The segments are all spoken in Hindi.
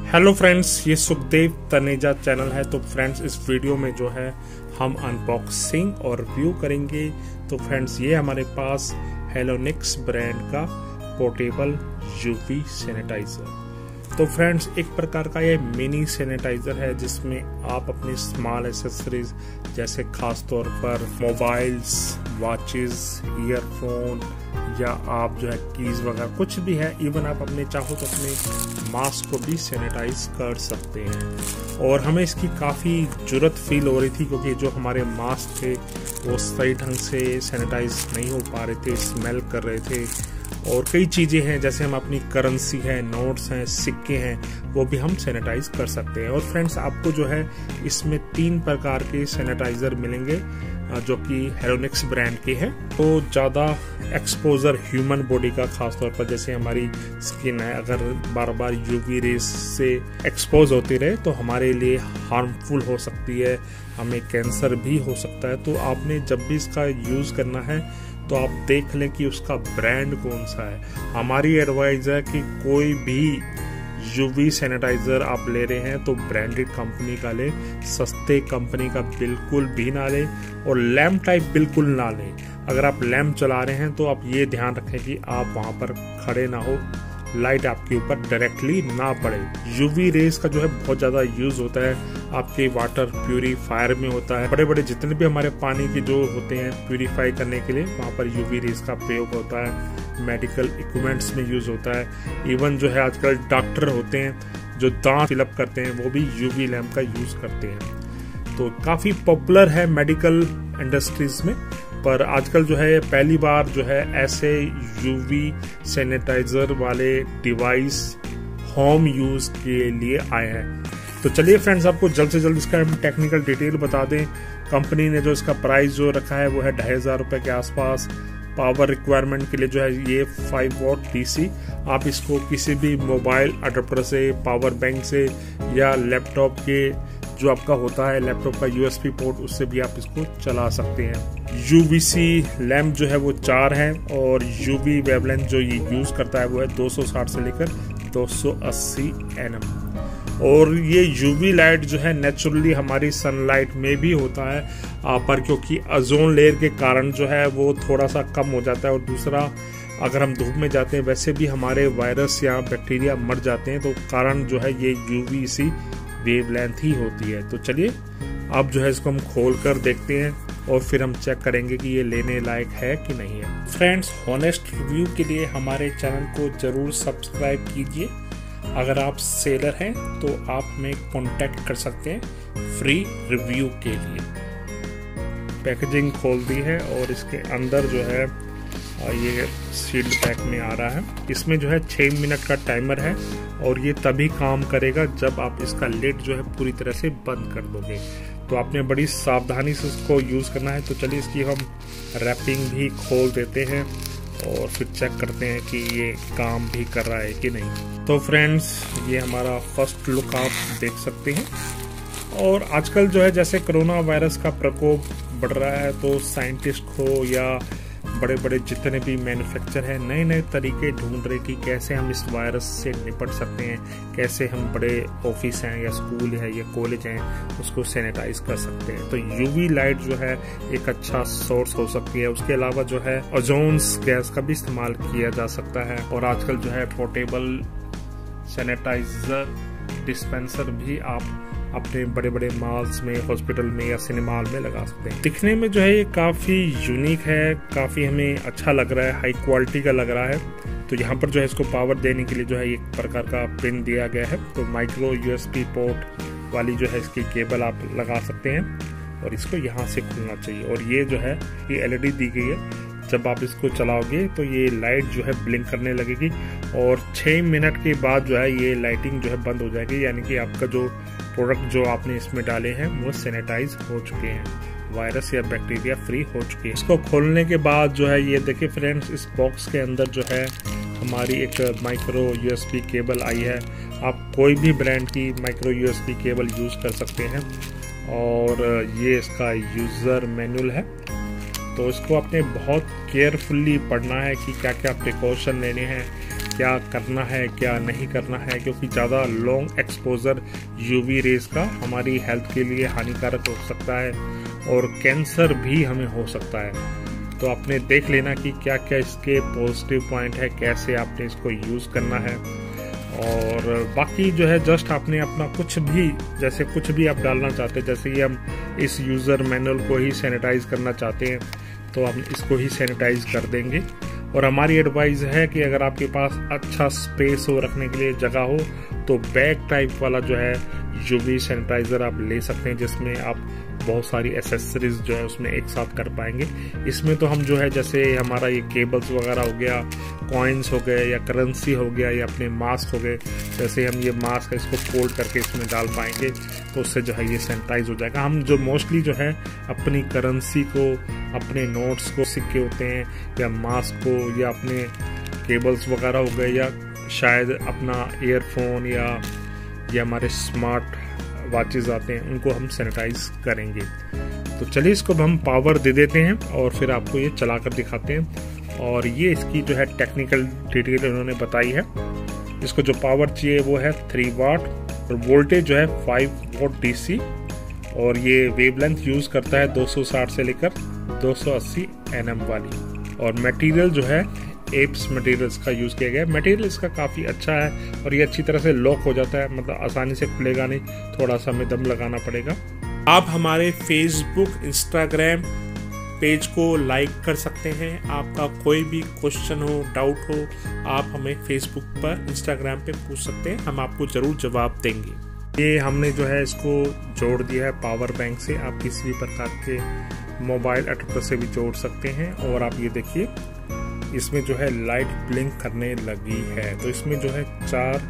हेलो फ्रेंड्स, ये सुखदेव तनेजा चैनल है। तो फ्रेंड्स, इस वीडियो में जो है हम अनबॉक्सिंग और रिव्यू करेंगे। तो फ्रेंड्स, ये हमारे पास हेलोनिक्स ब्रांड का पोर्टेबल यूवी सैनिटाइजर। तो फ्रेंड्स, एक प्रकार का ये मिनी सैनिटाइजर है जिसमें आप अपनी स्मॉल एक्सेसरीज जैसे खास तौर पर मोबाइल्स, वॉचेस, ईयरफोन या आप जो है कीज वगैरह कुछ भी है, इवन आप अपने चाहो तो अपने मास्क को भी सैनिटाइज कर सकते हैं। और हमें इसकी काफ़ी जरूरत फील हो रही थी क्योंकि जो हमारे मास्क थे वो सही ढंग से सैनिटाइज नहीं हो पा रहे थे, स्मेल कर रहे थे। और कई चीज़ें हैं जैसे हम अपनी करेंसी है, नोट्स हैं, सिक्के हैं, वो भी हम सैनिटाइज कर सकते हैं। और फ्रेंड्स, आपको जो है इसमें 3 प्रकार के सैनिटाइजर मिलेंगे जो कि हेलोनिक्स ब्रांड के हैं। तो ज़्यादा एक्सपोजर ह्यूमन बॉडी का, खासतौर पर जैसे हमारी स्किन है, अगर बार बार यूवी रेस से एक्सपोज होती रहे तो हमारे लिए हार्मफुल हो सकती है, हमें कैंसर भी हो सकता है। तो आपने जब भी इसका यूज़ करना है तो आप देख लें कि उसका ब्रांड कौन सा है। हमारी एडवाइस है कि कोई भी यूवी सैनिटाइजर आप ले रहे हैं तो ब्रांडेड कंपनी का ले, सस्ते कंपनी का बिल्कुल भी ना ले, और लैम्प टाइप बिल्कुल ना ले। अगर आप लैम्प चला रहे हैं तो आप ये ध्यान रखें कि आप वहां पर खड़े ना हो, लाइट आपके ऊपर डायरेक्टली ना पड़े। यूवी रेस का जो है बहुत ज्यादा यूज होता है, आपके वाटर प्यूरीफायर में होता है। बड़े बड़े जितने भी हमारे पानी के जो होते हैं प्यूरीफाई करने के लिए, वहाँ पर यूवी रेस का प्रयोग होता है। मेडिकल इक्विपमेंट्स में यूज होता है। इवन जो है आजकल डॉक्टर होते हैं जो दांत फिलअप करते हैं, वो भी यूवी लैम्प का यूज करते हैं। तो काफी पॉपुलर है मेडिकल इंडस्ट्रीज में। पर आजकल जो है पहली बार जो है ऐसे यूवी सैनिटाइजर वाले डिवाइस होम यूज के लिए आए हैं। तो चलिए फ्रेंड्स, आपको जल्द से जल्द इसका हम टेक्निकल डिटेल बता दें। कंपनी ने जो इसका प्राइस जो रखा है वो है 2500 रुपए के आसपास। पावर रिक्वायरमेंट के लिए जो है ये 5 वॉट DC। आप इसको किसी भी मोबाइल अडेप्टर से, पावर बैंक से, या लैपटॉप के जो आपका होता है लैपटॉप का USB पोर्ट, उससे भी आप इसको चला सकते हैं। UVC लैम्प जो है वो 4 है, और UV वेवलेंथ जो ये यूज करता है वो है 260 से लेकर 280 nm। और ये यूवी लाइट जो है नेचुरली हमारी सनलाइट में भी होता है, पर क्योंकि ओजोन लेयर के कारण जो है वो थोड़ा सा कम हो जाता है। और दूसरा, अगर हम धूप में जाते हैं वैसे भी हमारे वायरस या बैक्टीरिया मर जाते हैं, तो कारण जो है ये UVC वेवलेंथ ही होती है। तो चलिए अब जो है इसको हम खोल कर देखते हैं और फिर हम चेक करेंगे कि ये लेने लायक है कि नहीं है। फ्रेंड्स, हॉनेस्ट रिव्यू के लिए हमारे चैनल को जरूर सब्सक्राइब कीजिए। अगर आप सेलर हैं तो आप हमें कांटेक्ट कर सकते हैं फ्री रिव्यू के लिए। पैकेजिंग खोल दी है और इसके अंदर जो है ये सील्ड पैक में आ रहा है। इसमें जो है 6 मिनट का टाइमर है और ये तभी काम करेगा जब आप इसका लिड जो है पूरी तरह से बंद कर दोगे। तो आपने बड़ी सावधानी से इसको यूज़ करना है। तो चलिए इसकी हम रैपिंग भी खोल देते हैं और फिर चेक करते हैं कि ये काम भी कर रहा है कि नहीं। तो फ्रेंड्स, ये हमारा फर्स्ट लुक आप देख सकते हैं। और आजकल जो है जैसे कोरोना वायरस का प्रकोप बढ़ रहा है, तो साइंटिस्ट हो या बड़े बड़े जितने भी मैन्युफैक्चर हैं, नए नए तरीके ढूंढ रहे कि कैसे हम इस वायरस से निपट सकते हैं, कैसे हम बड़े ऑफिस हैं या स्कूल है या कॉलेज हैं उसको सैनिटाइज कर सकते हैं। तो यूवी लाइट जो है एक अच्छा सोर्स हो सकती है। उसके अलावा जो है ओजोन गैस का भी इस्तेमाल किया जा सकता है। और आजकल जो है पोर्टेबल सैनिटाइजर डिस्पेंसर भी आप अपने बड़े बड़े मॉल्स में, हॉस्पिटल में या सिनेमा हॉल में लगा सकते हैं। दिखने में जो है ये काफ़ी यूनिक है, काफ़ी हमें अच्छा लग रहा है, हाई क्वालिटी का लग रहा है। तो यहाँ पर जो है इसको पावर देने के लिए जो है एक प्रकार का पिन दिया गया है। तो माइक्रो USB पोर्ट वाली जो है इसकी केबल आप लगा सकते हैं और इसको यहाँ से खुलना चाहिए। और ये जो है ये LED दी गई है, जब आप इसको चलाओगे तो ये लाइट जो है ब्लिंक करने लगेगी और 6 मिनट के बाद जो है ये लाइटिंग जो है बंद हो जाएगी। यानी कि आपका जो प्रोडक्ट जो आपने इसमें डाले हैं वो सैनिटाइज हो चुके हैं, वायरस या बैक्टीरिया फ्री हो चुके हैं। इसको खोलने के बाद जो है ये देखिए फ्रेंड्स, इस बॉक्स के अंदर जो है हमारी एक माइक्रो USB केबल आई है। आप कोई भी ब्रांड की माइक्रो USB केबल यूज कर सकते हैं। और ये इसका यूजर मैनुअल है। तो इसको आपने बहुत केयरफुली पढ़ना है कि क्या क्या प्रिकॉशन लेने हैं, क्या करना है क्या नहीं करना है, क्योंकि ज़्यादा लॉन्ग एक्सपोजर यूवी रेज का हमारी हेल्थ के लिए हानिकारक हो सकता है और कैंसर भी हमें हो सकता है। तो आपने देख लेना कि क्या क्या इसके पॉजिटिव पॉइंट है, कैसे आपने इसको यूज़ करना है। और बाकी जो है जस्ट आपने अपना कुछ भी आप डालना चाहते हैं, जैसे कि हम इस यूज़र मैनुअल को ही सैनिटाइज करना चाहते हैं तो हम इसको ही सैनिटाइज कर देंगे। और हमारी एडवाइस है कि अगर आपके पास अच्छा स्पेस हो, रखने के लिए जगह हो, तो बैग टाइप वाला जो है यूवी सैनिटाइजर आप ले सकते हैं, जिसमें आप बहुत सारी एसेसरीज जो है उसमें एक साथ कर पाएंगे। इसमें तो हम जो है जैसे हमारा ये केबल्स वगैरह हो गया, कॉइन्स हो गए या करेंसी हो गया या अपने मास्क हो गए, जैसे हम ये मास्क है इसको फोल्ड करके इसमें डाल पाएंगे तो उससे जो है ये सैनिटाइज हो जाएगा। हम जो मोस्टली जो है अपनी करेंसी को, अपने नोट्स को, सिक्के होते हैं या मास्क को या अपने केबल्स वगैरह हो गए या शायद अपना ईयरफोन या हमारे स्मार्ट वॉचेस आते हैं उनको हम सैनिटाइज करेंगे। तो चलिए इसको हम पावर दे देते हैं और फिर आपको ये चला कर दिखाते हैं। और ये इसकी जो है टेक्निकल डिटेल उन्होंने बताई है। इसको जो पावर चाहिए वो है 3 वाट और वोल्टेज जो है 5 वोल्ट डीसी और ये वेवलेंथ यूज करता है 260 से लेकर 280 nm वाली। और मटेरियल जो है एप्स मटेरियल्स का यूज किया गया है। मटेरियल इसका काफी अच्छा है और ये अच्छी तरह से लॉक हो जाता है, मतलब आसानी से खुलेगा नहीं, थोड़ा सा हमें दम लगाना पड़ेगा। आप हमारे फेसबुक इंस्टाग्राम पेज को लाइक कर सकते हैं। आपका कोई भी क्वेश्चन हो, डाउट हो, आप हमें फेसबुक पर, इंस्टाग्राम पे पूछ सकते हैं, हम आपको जरूर जवाब देंगे। ये हमने जो है इसको जोड़ दिया है पावर बैंक से। आप किसी भी प्रकार के मोबाइल अडेप्टर से भी जोड़ सकते हैं। और आप ये देखिए इसमें जो है लाइट ब्लिंक करने लगी है। तो इसमें जो है 4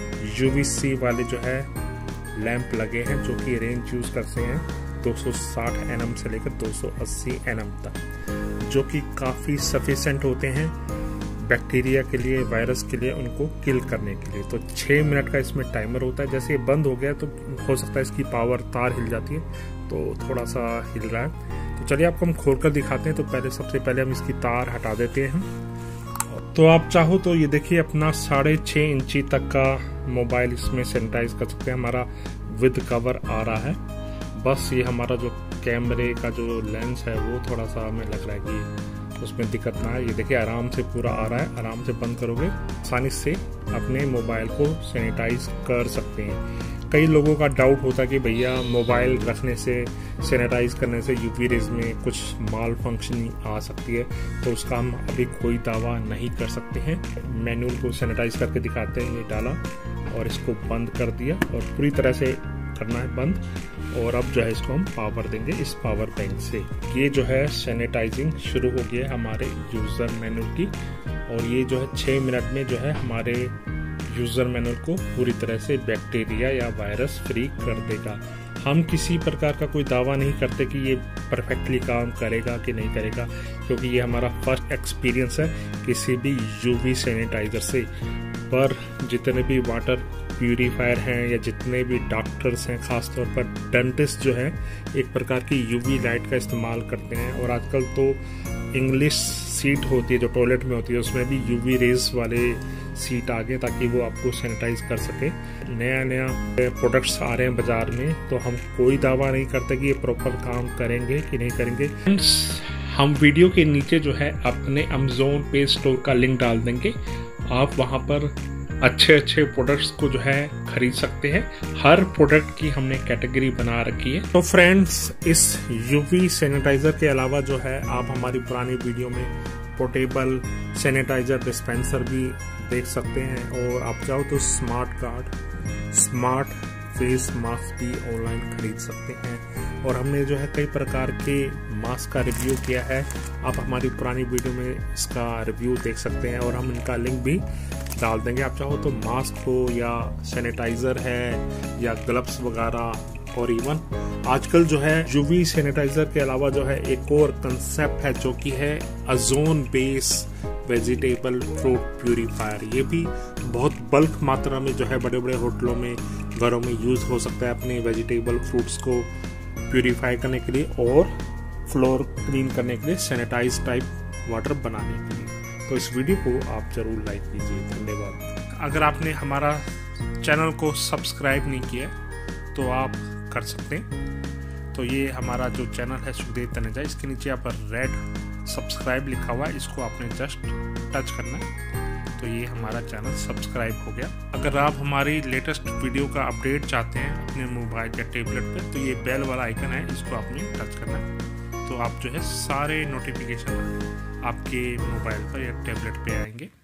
UVC वाले जो है लैंप लगे हैं जो कि रेंज यूज करते हैं 260 nm से लेकर 280 nm तक, जो कि काफ़ी सफिशिएंट होते हैं बैक्टीरिया के लिए, वायरस के लिए, उनको किल करने के लिए। तो 6 मिनट का इसमें टाइमर होता है। जैसे ये बंद हो गया तो हो सकता है इसकी पावर तार हिल जाती है, तो थोड़ा सा हिल रहा है। तो चलिए आपको हम खोल कर दिखाते हैं। तो सबसे पहले हम इसकी तार हटा देते हैं। तो आप चाहो तो ये देखिए अपना 6.5 इंची तक का मोबाइल इसमें सैनिटाइज कर सकते हैं। हमारा विद कवर आ रहा है, बस ये हमारा जो कैमरे का जो लेंस है वो थोड़ा सा हमें लग रहा है कि उसमें दिक्कत ना है। ये देखिए आराम से पूरा आ रहा है, आराम से बंद करोगे आसानी से अपने मोबाइल को सैनिटाइज कर सकते हैं। कई लोगों का डाउट होता है कि भैया मोबाइल रखने से, सैनिटाइज करने से यूवी रेज में कुछ माल फंक्शनिंग आ सकती है, तो उसका हम अभी कोई दावा नहीं कर सकते हैं। मैनुअल को सैनिटाइज करके दिखाते हैं। ये डाला और इसको बंद कर दिया और पूरी तरह से करना है बंद। और अब जो है इसको हम पावर देंगे इस पावर बैंक से। ये जो है सैनिटाइजिंग शुरू हो गई है हमारे यूजर मैनुअल की, और ये जो है 6 मिनट में जो है हमारे यूजर मैनुअल को पूरी तरह से बैक्टीरिया या वायरस फ्री कर देगा। हम किसी प्रकार का कोई दावा नहीं करते कि ये परफेक्टली काम करेगा कि नहीं करेगा, क्योंकि ये हमारा फर्स्ट एक्सपीरियंस है किसी भी यूवी सैनिटाइजर से। पर जितने भी वाटर प्यूरीफायर हैं या जितने भी डॉक्टर्स हैं, खासतौर पर डेंटिस्ट जो है एक प्रकार की यूवी लाइट का इस्तेमाल करते हैं। और आजकल तो इंग्लिश सीट होती है जो टॉयलेट में होती है, उसमें भी यूवी रेज वाले सीट आ गए ताकि वो आपको सैनिटाइज कर सके। नया प्रोडक्ट्स आ रहे हैं बाजार में, तो हम कोई दावा नहीं करते कि ये प्रॉपर काम करेंगे कि नहीं करेंगे। हम वीडियो के नीचे जो है अपने अमेज़न पे स्टोर का लिंक डाल देंगे, आप वहां पर अच्छे प्रोडक्ट्स को जो है खरीद सकते हैं। हर प्रोडक्ट की हमने कैटेगरी बना रखी है। तो फ्रेंड्स, इस यूवी सैनिटाइजर के अलावा जो है आप हमारी पुरानी वीडियो में पोर्टेबल सैनिटाइजर डिस्पेंसर भी देख सकते हैं। और आप चाहो तो smart card, smart face mask भी ऑनलाइन खरीद सकते हैं। और हमने जो है कई प्रकार के मास्क का रिव्यू किया है, आप हमारी पुरानी वीडियो में इसका रिव्यू देख सकते हैं और हम इनका लिंक भी डाल देंगे। आप चाहो तो मास्क हो या सैनिटाइजर है या ग्लव्स वगैरह। और इवन आजकल जो है यूवी सैनिटाइजर के अलावा जो है एक और कंसेप्ट है जो कि है ozone base vegetable fruit purifier. ये भी बहुत बल्क मात्रा में जो है बड़े बड़े होटलों में, घरों में यूज हो सकता है अपने वेजिटेबल फ्रूट्स को प्यूरीफाई करने के लिए और फ्लोर क्लीन करने के लिए, सैनिटाइज टाइप वाटर बनाने के लिए। तो इस वीडियो को आप ज़रूर लाइक कीजिए। धन्यवाद। अगर आपने हमारा चैनल को सब्सक्राइब नहीं किया तो आप कर सकते हैं। तो ये हमारा जो चैनल है सुखदेव तनेजा, इसके नीचे यहाँ पर रेड सब्सक्राइब लिखा हुआ है, इसको आपने जस्ट टच करना है तो ये हमारा चैनल सब्सक्राइब हो गया। अगर आप हमारी लेटेस्ट वीडियो का अपडेट चाहते हैं अपने मोबाइल या टेबलेट पे तो ये बेल वाला आइकन है, इसको आपने टच करना है तो आप जो है सारे नोटिफिकेशन आपके मोबाइल पर या टैबलेट पे आएंगे।